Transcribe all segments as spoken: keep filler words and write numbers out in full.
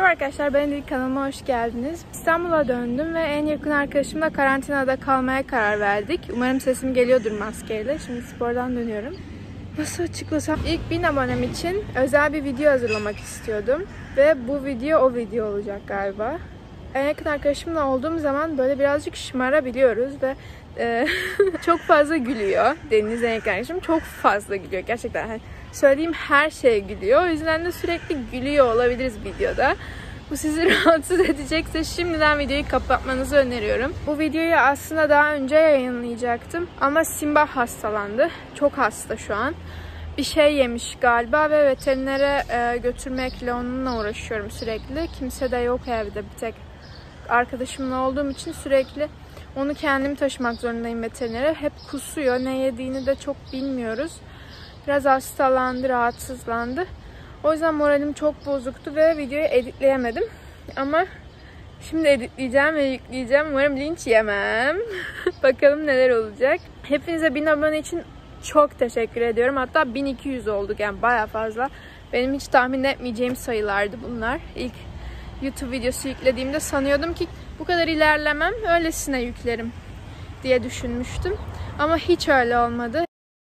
arkadaşlar, ben de kanalıma hoş geldiniz. İstanbul'a döndüm ve en yakın arkadaşımla karantinada kalmaya karar verdik. Umarım sesim geliyordur maskeyle. Şimdi spordan dönüyorum. Nasıl açıklasam? İlk bin abonem için özel bir video hazırlamak istiyordum. Ve bu video o video olacak galiba. En yakın arkadaşımla olduğum zaman böyle birazcık şımarabiliyoruz ve e, çok fazla gülüyor. Deniz en yakın arkadaşım çok fazla gülüyor gerçekten. Yani söylediğim her şeye gülüyor. O yüzden de sürekli gülüyor olabiliriz videoda. Bu sizi rahatsız edecekse şimdiden videoyu kapatmanızı öneriyorum. Bu videoyu aslında daha önce yayınlayacaktım. Ama Simba hastalandı. Çok hasta şu an. Bir şey yemiş galiba ve veterinere e, götürmekle onunla uğraşıyorum sürekli. Kimse de yok evde, bir tek arkadaşımla olduğum için sürekli onu kendim taşımak zorundayım veterinere. Hep kusuyor. Ne yediğini de çok bilmiyoruz. Biraz hastalandı, rahatsızlandı. O yüzden moralim çok bozuktu ve videoyu editleyemedim. Ama şimdi editleyeceğim ve yükleyeceğim. Umarım linç yemem. Bakalım neler olacak. Hepinize bin abone için çok teşekkür ediyorum. Hatta bin iki yüz olduk, yani baya fazla. Benim hiç tahmin etmeyeceğim sayılardı bunlar. İlk YouTube videosu yüklediğimde sanıyordum ki bu kadar ilerlemem, öylesine yüklerim diye düşünmüştüm. Ama hiç öyle olmadı.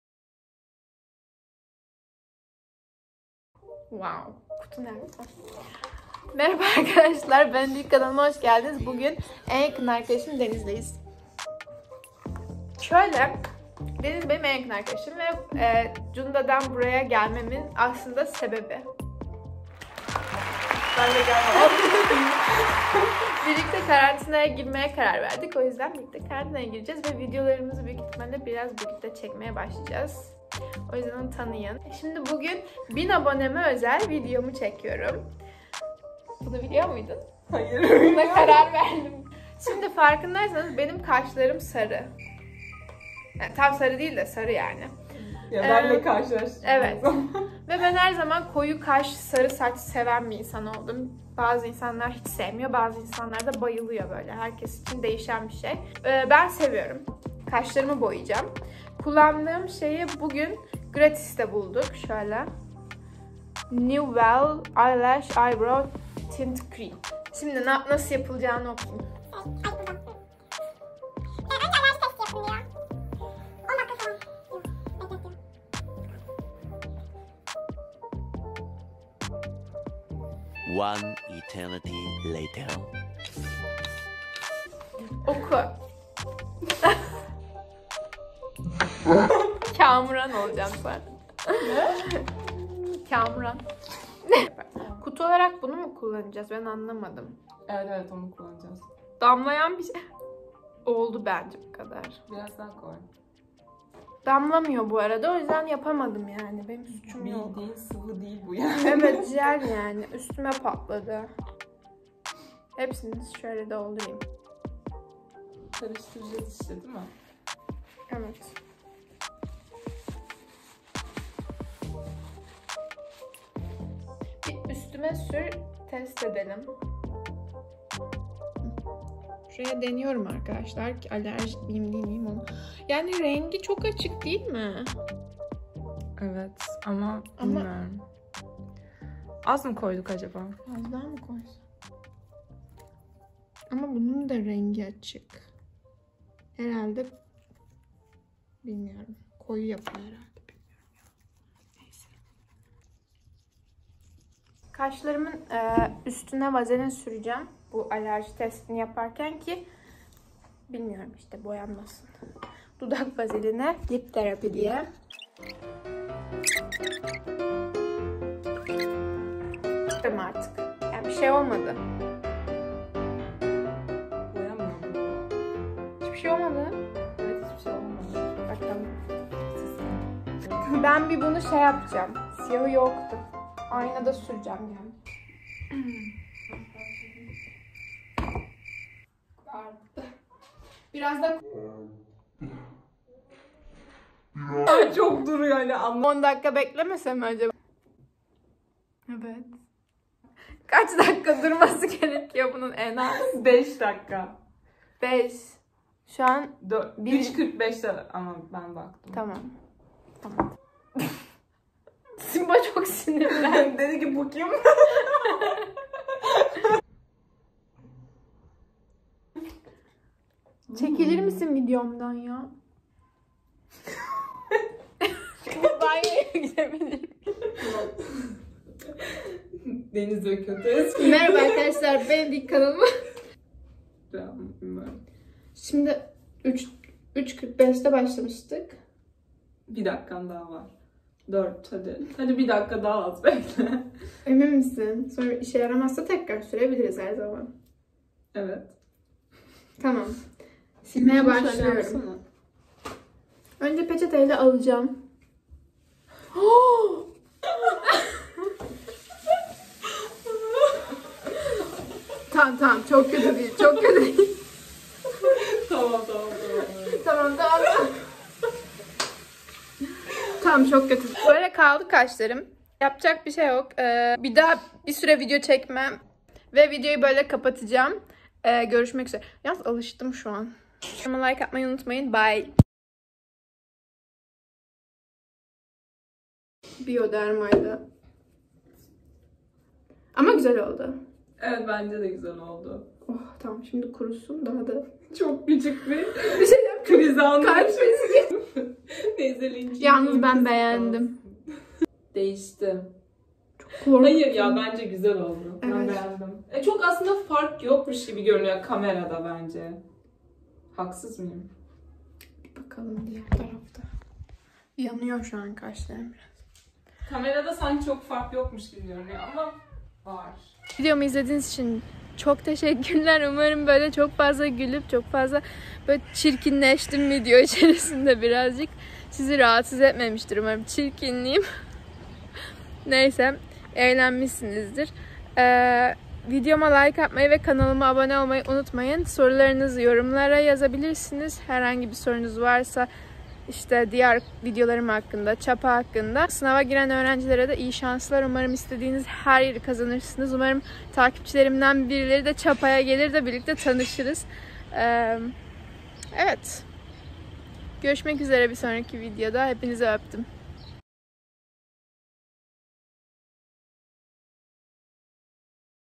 Wow. Kutu nerede? Merhaba arkadaşlar. Ben de kanalıma hoş geldiniz. Bugün en yakın arkadaşım Deniz'leyiz. Şöyle, Deniz benim en yakın arkadaşım ve e, Cunda'dan buraya gelmemin aslında sebebi. Ben de gelmem. Birlikte karantinaya girmeye karar verdik. O yüzden birlikte karantinaya gireceğiz ve videolarımızı büyük ihtimalle biraz birlikte çekmeye başlayacağız. O yüzden onu tanıyın. Şimdi bugün bin aboneme özel videomu çekiyorum. Bunu biliyor muydun? Hayır. Buna karar verdim. Şimdi farkındaysanız benim kaşlarım sarı. Yani tam sarı değil de sarı yani. Ya benle ee, karşılaştım. Evet. Ve ben her zaman koyu kaş, sarı saç seven bir insan oldum. Bazı insanlar hiç sevmiyor, bazı insanlar da bayılıyor böyle. Herkes için değişen bir şey. Ee, ben seviyorum. Kaşlarımı boyayacağım. Kullandığım şeyi bugün gratis'te bulduk. Şöyle. Newell Eyelash Eyebrow Tint Cream. Şimdi na nasıl yapılacağını okuyayım. One eternity later. Oku. Kamuran olacağım ben. Ne? Kamuran. Kutu olarak bunu mu kullanacağız? Ben anlamadım. Evet evet, onu kullanacağız. Damlayan bir şey oldu bence bu kadar. Biraz daha koy. Damlamıyor bu arada, o yüzden yapamadım yani. Benim suçum yok. Bildiğin sıvı değil bu yani. Evet, jel yani. Üstüme patladı. Hepsini şöyle doldurayım. Karıştıracağız işte, değil mi? Evet. Bir üstüme sür, test edelim. Şuraya deniyorum arkadaşlar ki alerjik miyim değil miyim onu. Yani rengi çok açık değil mi? Evet ama, ama... bilmiyorum. Az mı koyduk acaba? Az daha mı koysak? Ama bunun da rengi açık. Herhalde bilmiyorum. Koyu yapıyor herhalde. Bilmiyorum ya. Neyse. Kaşlarımın e, üstüne vazelin süreceğim. Bu alerji testini yaparken ki bilmiyorum işte boyanmasın. Dudak vazeline lip terapi diye. Değil artık. Yani bir şey olmadı. Hiçbir şey olmadı. Evet, hiçbir şey olmadı. Bakalım. Ben bir bunu şey yapacağım. Siyahı yoktu. Aynada süreceğim yani. Biraz da çok duruyor hani, anlamadım. on dakika beklemesem acaba? Evet. Kaç dakika durması gerekiyor bunun en az? beş dakika. beş. Şu an üç kırk beşte ama ben baktım. Tamam. Tamam. Simba çok sinirlendi. Dedi ki bu kim? Çekilir misin videomdan ya? Banyoya gidebilirim. Deniz ve kötü. Merhaba arkadaşlar, benim ilk kanalıma. Bilmiyorum. Şimdi üç kırk beşte başlamıştık. Bir dakikan daha var. Dört hadi. Hadi bir dakika daha az bekle. Emin misin? Sonra işe yaramazsa tekrar sürebiliriz her zaman. Evet. Tamam. Silmeye Şöyle başlıyorum. yapsana. Önce peçeteyle alacağım. Tamam tamam, çok kötü değil, çok kötü değil. Tamam tamam tamam. Tamam tamam. Tamam, çok kötü. Böyle kaldı kaşlarım. Yapacak bir şey yok. Ee, bir daha bir süre video çekmem. Ve videoyu böyle kapatacağım. Ee, görüşmek üzere. Yalnız alıştım şu an. Ama like atmayı unutmayın. Bye. Biodermaydı. Ama güzel oldu. Evet bence de güzel oldu. Oh tamam, şimdi kurusun daha da. Çok küçük bir Bir şey yap. kriz anı. Kalp krizi geçti. Neyse linç. Yalnız ben beğendim. Değişti. Korktum. Hayır ya, bence güzel oldu. Ben Evet. beğendim. E, çok aslında fark yokmuş gibi görünüyor kamerada bence. Haksız mıyım? Bir bakalım diğer tarafta. Yanıyor şu an kaşlarım. Kamerada sanki çok fark yokmuş gibi görünüyor ama var. Videomu izlediğiniz için çok teşekkürler. Umarım böyle çok fazla gülüp çok fazla böyle çirkinleştim video içerisinde birazcık. Sizi rahatsız etmemiştir umarım çirkinliğim. Neyse, eğlenmişsinizdir. Ee, videoma like atmayı ve kanalıma abone olmayı unutmayın. Sorularınızı yorumlara yazabilirsiniz. Herhangi bir sorunuz varsa işte diğer videolarım hakkında, çapa hakkında. Sınava giren öğrencilere de iyi şanslar. Umarım istediğiniz her yeri kazanırsınız. Umarım takipçilerimden birileri de çapaya gelir de birlikte tanışırız. Ee, evet. Görüşmek üzere bir sonraki videoda. Hepinizi öptüm.